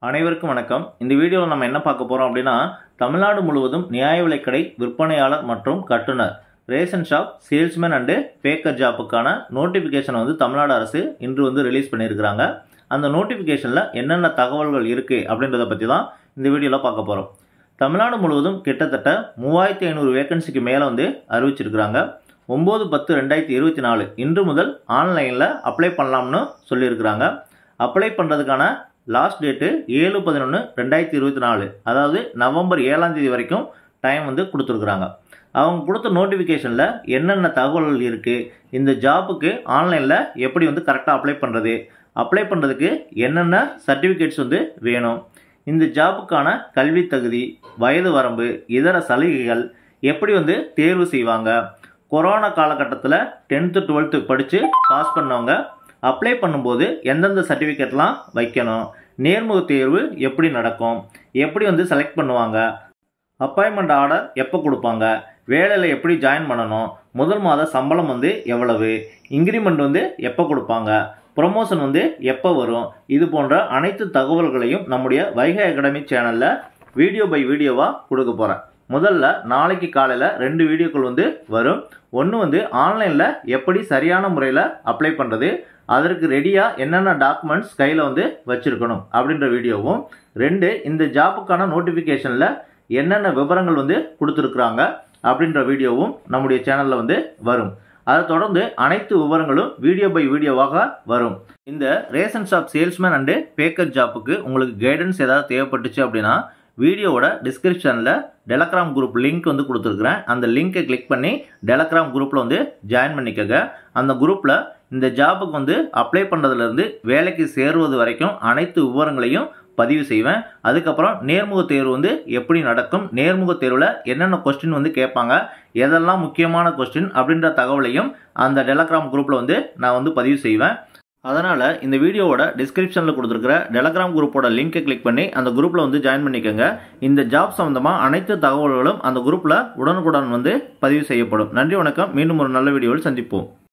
அனைவருக்கும் வணக்கம். இந்த வீடியோவில் நம்ம என்ன பார்க்க போகிறோம் அப்படின்னா, தமிழ்நாடு முழுவதும் நியாய விலைக்கடை விற்பனையாளர் மற்றும் கட்டுனர் ration shop salesman and packer ஜாப்புக்கான நோட்டிஃபிகேஷன் தமிழ்நாடு அரசு இன்று ரிலீஸ் பண்ணியிருக்கிறாங்க. அந்த நோட்டிஃபிகேஷனில் என்னென்ன தகவல்கள் இருக்குது அப்படின்றத பற்றி தான் இந்த வீடியோவில் பார்க்க போகிறோம். தமிழ்நாடு முழுவதும் கிட்டத்தட்ட 3500 வேகன்சிக்கு மேலே அறிவிச்சிருக்கிறாங்க. 9/10/2024 இன்று முதல் ஆன்லைனில் அப்ளை பண்ணலாம்னு சொல்லியிருக்கிறாங்க. அப்ளை பண்ணுறதுக்கான லாஸ்ட் டேட்டு 7/11/2024, அதாவது நவம்பர் 7ஆம் தேதி வரைக்கும் டைம் கொடுத்துருக்குறாங்க. அவங்க கொடுத்த நோட்டிஃபிகேஷனில் என்னென்ன தகவல்கள் இருக்குது, இந்த ஜாப்புக்கு ஆன்லைனில் எப்படி கரெக்டாக அப்ளை பண்ணுறதுக்கு என்னென்ன சர்டிஃபிகேட்ஸ் வேணும், இந்த ஜாப்புக்கான கல்வி தகுதி, வயது வரம்பு, இதர சலுகைகள், எப்படி தேர்வு செய்வாங்க, கொரோனா காலகட்டத்தில் 10th 12th படித்து பாஸ் பண்ணவங்க அப்ளை பண்ணும்போது எந்தெந்த சர்டிஃபிகேட்லாம் வைக்கணும், நேர்முக தேர்வு எப்படி நடக்கும், எப்படி செலக்ட் பண்ணுவாங்க, அப்பாயின்மெண்ட் ஆர்டர் எப்போ கொடுப்பாங்க, வேலையில் எப்படி ஜாயின் பண்ணணும், முதல் மாத சம்பளம் எவ்வளவு, இன்க்ரிமெண்ட் எப்போ கொடுப்பாங்க, ப்ரொமோஷன் எப்போ வரும், இது போன்ற அனைத்து தகவல்களையும் நம்முடைய வைகை அகாடமி சேனலில் வீடியோ பை வீடியோவாக கொடுக்க போகிறேன். முதல்ல நாளைக்கு காலையில் 2 வீடியோக்கள் வரும். ஒன்று ஆன்லைனில் எப்படி சரியான முறையில் அப்ளை பண்ணுறது, அதற்கு ரெடியாக என்னென்ன டாக்குமெண்ட்ஸ் கையில் வச்சுருக்கணும் அப்படின்ற வீடியோவும், 2 இந்த ஜாப்புக்கான நோட்டிஃபிகேஷனில் என்னென்ன விவரங்கள் கொடுத்துருக்குறாங்க அப்படின்ற வீடியோவும் நம்முடைய சேனலில் வரும். அதை தொடர்ந்து அனைத்து விவரங்களும் வீடியோ பை வீடியோவாக வரும். இந்த ration shop salesman and packer ஜாப்புக்கு உங்களுக்கு கைடன்ஸ் ஏதாவது தேவைப்பட்டுச்சு அப்படின்னா வீடியோவோட டிஸ்கிரிப்ஷனில் டெலகிராம் குரூப் லிங்க் கொடுத்துருக்குறேன். அந்த லிங்கை கிளிக் பண்ணி டெலகிராம் குரூப்பில் ஜாயின் பண்ணிக்கங்க. அந்த குரூப்பில் இந்த ஜாப்புக்கு அப்ளை பண்ணுறதுலேருந்து வேலைக்கு சேருவது வரைக்கும் அனைத்து விவரங்களையும் பதிவு செய்வேன். அதுக்கப்புறம் நேர்முக தேர்வு எப்படி நடக்கும், நேர்முக தேர்வில் என்னென்ன கொஸ்டின் கேட்பாங்க, எதெல்லாம் முக்கியமான கொஸ்டின் அப்படின்ற தகவலையும் அந்த டெலகிராம் குரூப்பில் நான் பதிவு செய்வேன். அதனால் இந்த வீடியோவோட டிஸ்கிரிப்ஷனில் கொடுத்துருக்கிற டெலகிராம் குரூப்போட லிங்கை கிளிக் பண்ணி அந்த குரூப்பில் ஜாயின் பண்ணிக்கோங்க. இந்த ஜாப் சம்மந்தமாக அனைத்து தகவல்களும் அந்த குரூப்பில் உடனுக்குடன் பதிவு செய்யப்படும். நன்றி, வணக்கம். மீண்டும் ஒரு நல்ல வீடியோவில் சந்திப்போம்.